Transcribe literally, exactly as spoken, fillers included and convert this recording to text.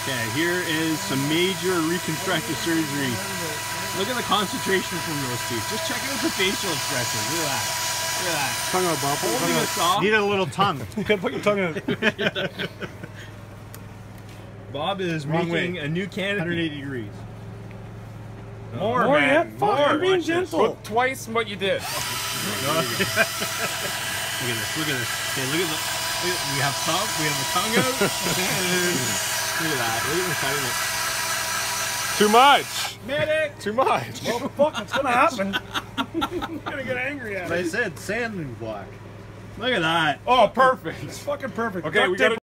Okay, here is some major reconstructive surgery. Look at the concentration from those teeth. Just check out the facial expression. Look at that. Look at that. Tongue out, Bob. Holding it soft. Need a little tongue. You gotta put your tongue in. Bob is Wrong making way. a new canopy. one hundred eighty degrees. More, More man. yet? Fuck, I'm being Watch this. gentle. Put twice what you did. Look at this. Look at this. Okay, look at the. Look at, we have thumb. We have the tongue out. Look at that. Look at the cutting it. Too much. Medic. Too much. Well, fuck, it's gonna happen. I'm gonna get angry at I it. said sand and black. Look at that. Oh, perfect. It's fucking perfect. Okay, we Duct tape gotta